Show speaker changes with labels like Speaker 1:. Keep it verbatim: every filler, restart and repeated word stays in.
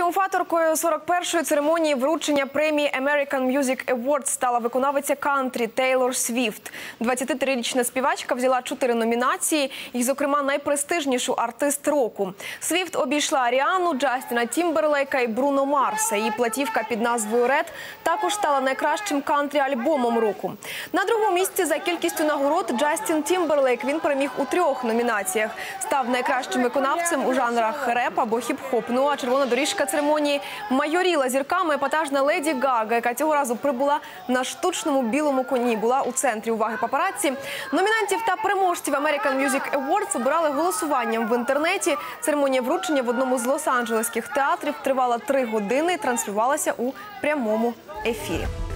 Speaker 1: Тріумфаторкою сорок першої церемонії вручення премії American Music Awards стала виконавиця кантрі Тейлор Свіфт. двадцятитрирічна співачка взяла чотири номінації, і, зокрема, найпрестижнішу артист року. Свіфт обійшла Ріанну, Джастіна Тімберлейка і Бруно Марса. Її платівка під назвою «Ред» також стала найкращим кантрі-альбомом року. На другому місці за кількістю нагород Джастін Тімберлейк. Він переміг у трьох номінаціях. Став найкращим виконавцем у жанрах реп або хіп-хоп. Ну а червона доріжка церемонії майоріла зірками епатажна Леді Гага, яка цього разу прибула на штучному білому коні, була у центрі уваги папараці. Номінантів та переможців American Music Awards обирали голосуванням в інтернеті. Церемонія вручення в одному з лос-анджелеських театрів тривала три години і транслювалася у прямому ефірі.